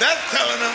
That's telling them.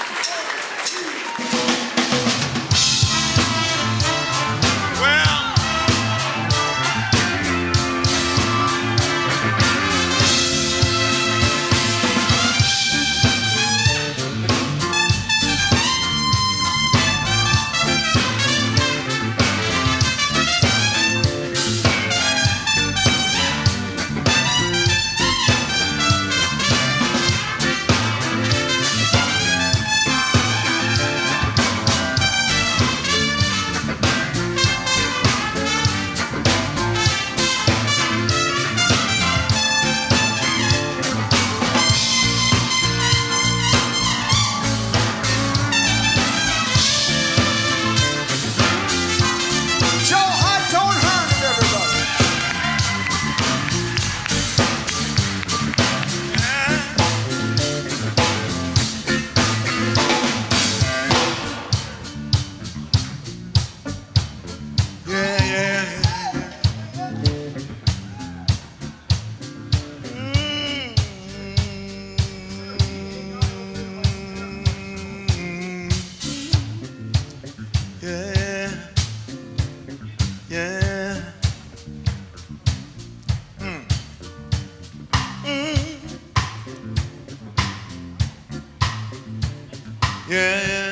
Yeah.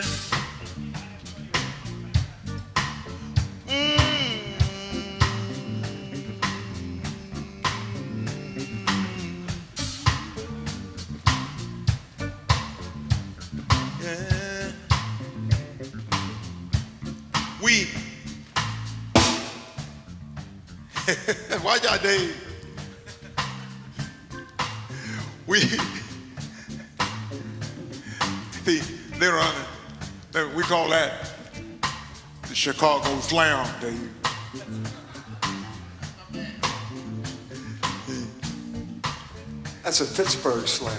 Yeah. We. Why y'all Dave? We. See, later on, we call that the Chicago Slam, Dave. That's a Pittsburgh slam.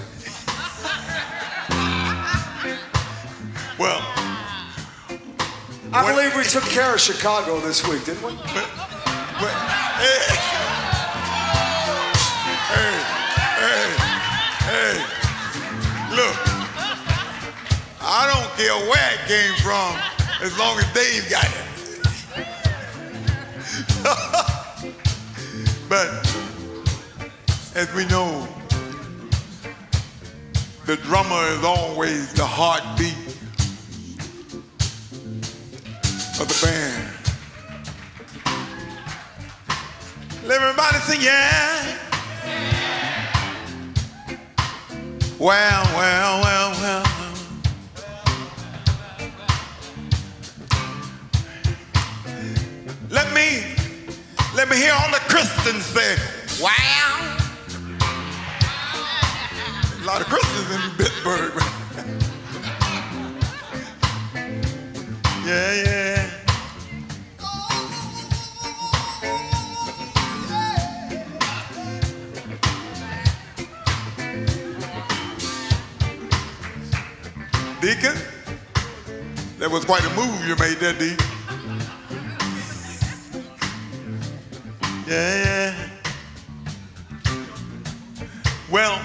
Well, I believe we took care of Chicago this week, didn't we? Hey, look, I don't care where it came from as long as Dave got it. But as we know, the drummer is always the heartbeat of the band. Let everybody sing, yeah. Well, well, well, well. Let me hear all the Christians say, wow. A lot of Christians in Pittsburgh. Yeah, yeah. Deacon, that was quite a move you made there, Deacon. Yeah. Well,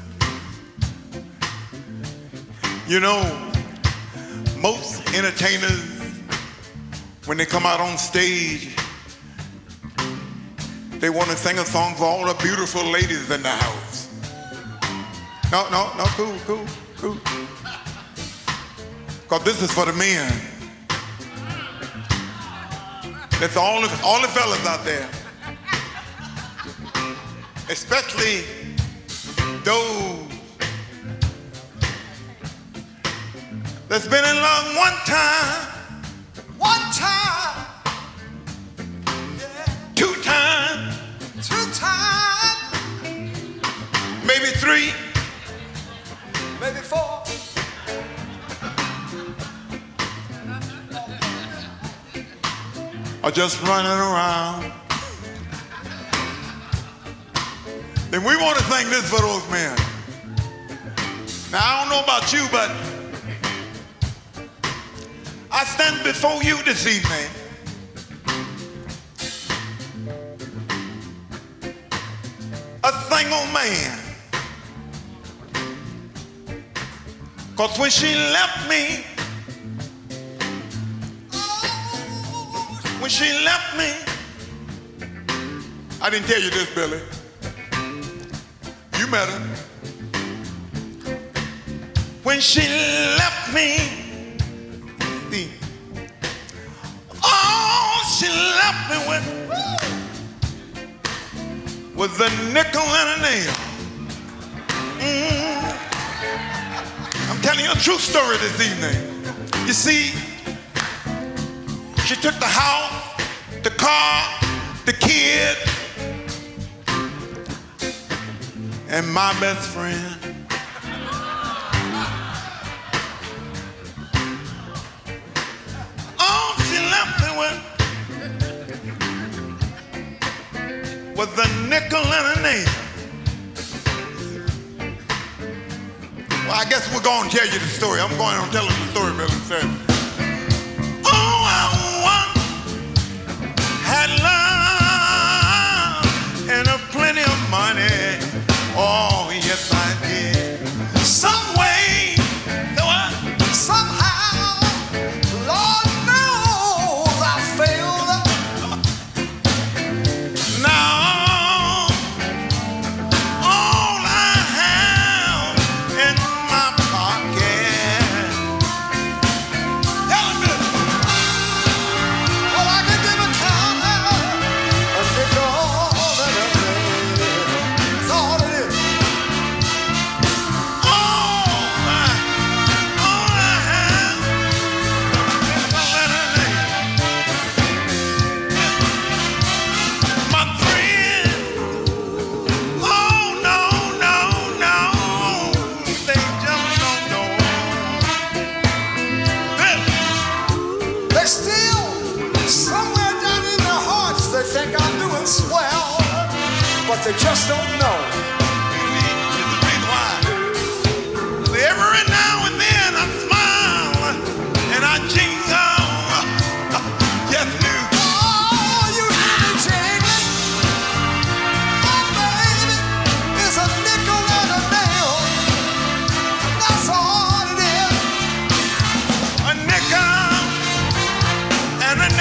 you know, most entertainers, when they come out on stage, they want to sing a song for all the beautiful ladies in the house. No, cool. Because this is for the men. That's all the fellas out there. Especially those that's been in love one time, yeah. two times, maybe 3, maybe 4. or just running around. Then we want to sing this for those men. Now, I don't know about you, but I stand before you this evening a single man 'Cause when she left me, I didn't tell you this, Billy. You met her. When she left me, see, all she left me with was a nickel and a nail. I'm telling you a true story this evening. You see, she took the house, the car, the kids, and my best friend. All she left me with was a nickel and a nail. Well, I guess we're going to tell you the story. I'm going to tell you the story, Billy said. Oh, I once had love and a plenty of money. Oh, yes, I did. Some way, somehow, Lord knows I failed. Now, all I have in my pocket. Tell me this. All I can give a count, a nickel and a nail. That's all it is. All I have, nickel and a nail. My friend, oh no, no, no, they just don't know. They still, somewhere down in their hearts, they think I'm doing swell, but they just don't know. Here's the reason why. Every now and then I smile and I jingle. Yes, do. Oh, you jingling. Oh, baby, it's a nickel and a nail. That's all it is. A nickel and a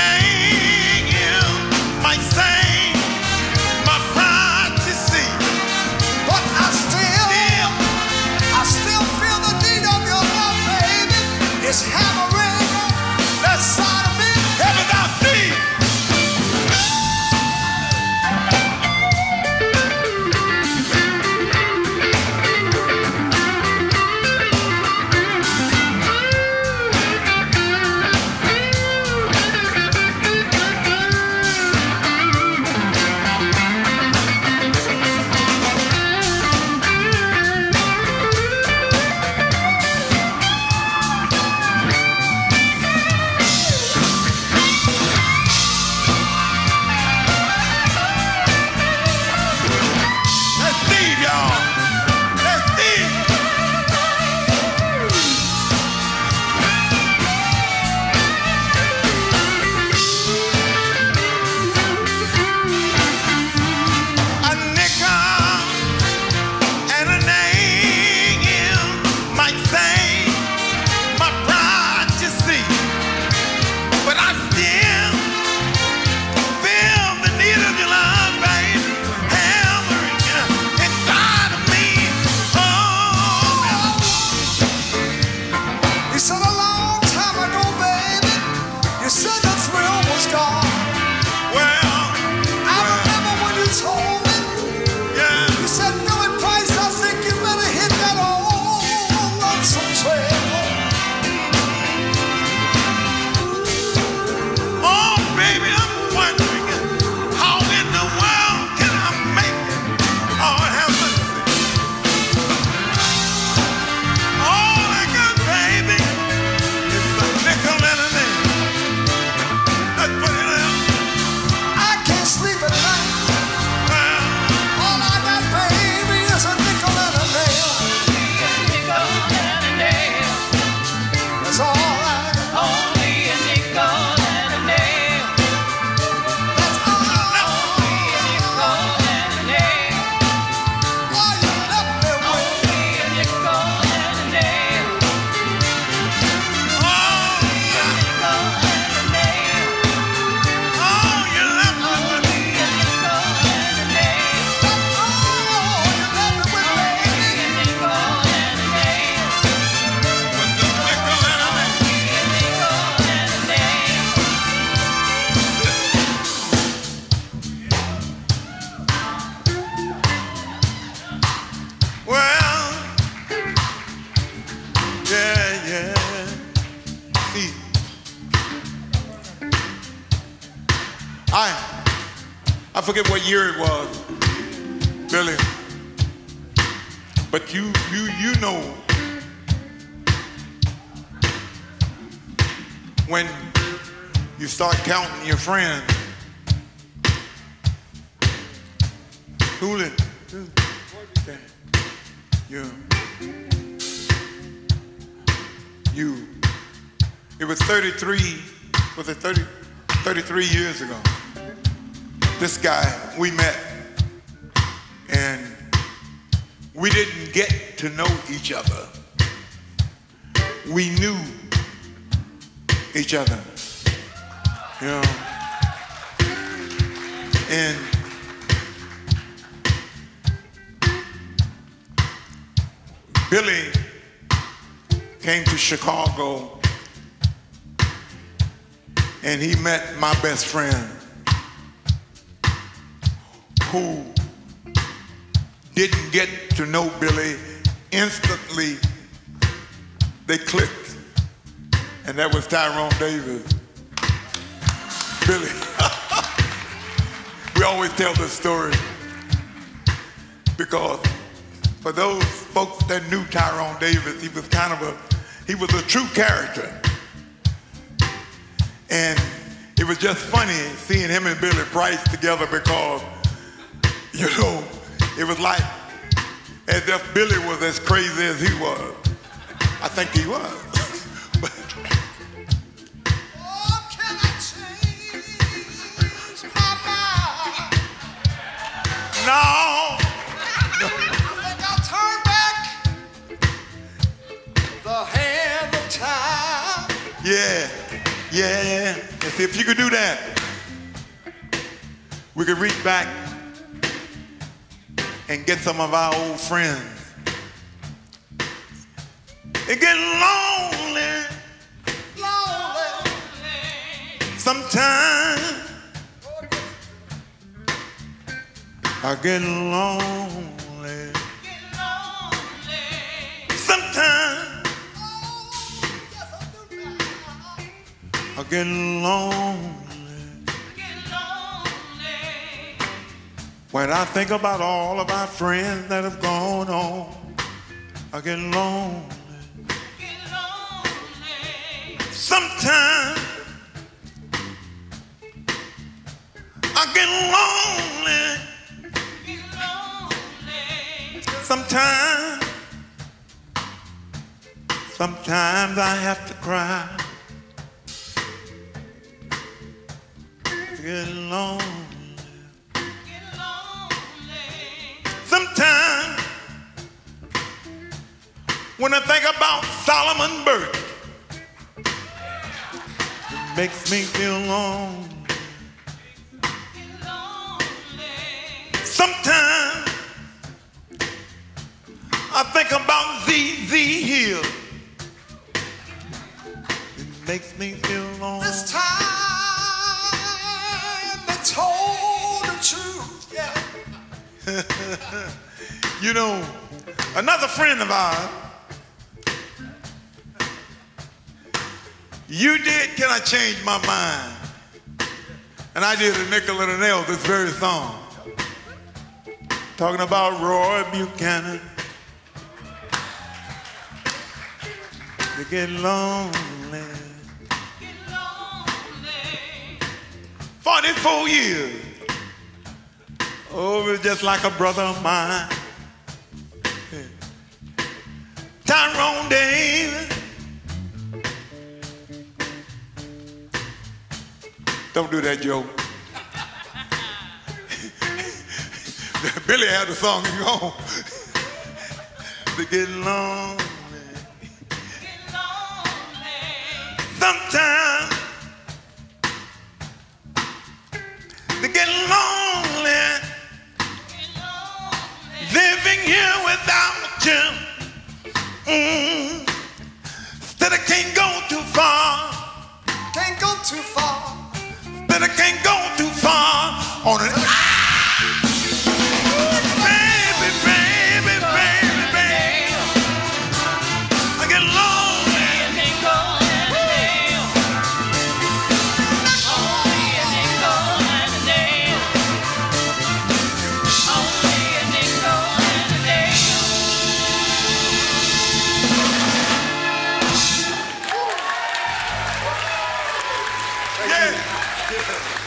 nail might save my pride to see. I forget what year it was, Billy. But you know when you start counting your friends. Coolin'. You. It was 33, was it 33 years ago. This guy, we met, and we didn't get to know each other. We knew each other, you know. And Billy came to Chicago, and he met my best friend, who didn't get to know Billy. Instantly, they clicked, and that was Tyrone Davis. Billy. We always tell this story because for those folks that knew Tyrone Davis, he was a true character. And it was just funny seeing him and Billy Price together because, you know, it was like as if Billy was as crazy as he was. I think he was. But, oh, can I change my mind? no. I think I'll turn back the hand of time. Yeah. And see, if you could do that, we could reach back and get some of our old friends. It get lonely sometimes. I get lonely sometimes. I get lonely when I think about all of our friends that have gone on. I get lonely sometimes. I get lonely sometimes. Sometimes I have to cry. Get lonely. Sometimes when I think about Solomon Burke, it makes me feel lonely. Sometimes I think about Z.Z. Hill. It makes me feel lonely. This time they told the truth, yeah. You know, another friend of ours, you did Can I Change My Mind? And I did a nickel and a nail, this very song. Talking about Roy Buchanan. They get lonely. 44 years. Oh, it was just like a brother of mine. Tyrone Davis. Don't do that joke. Billy had the song in home. They get lonely. Sometimes they get lonely. Living here without you. That I can't go too far. Can't go too far. That I can't go too far on an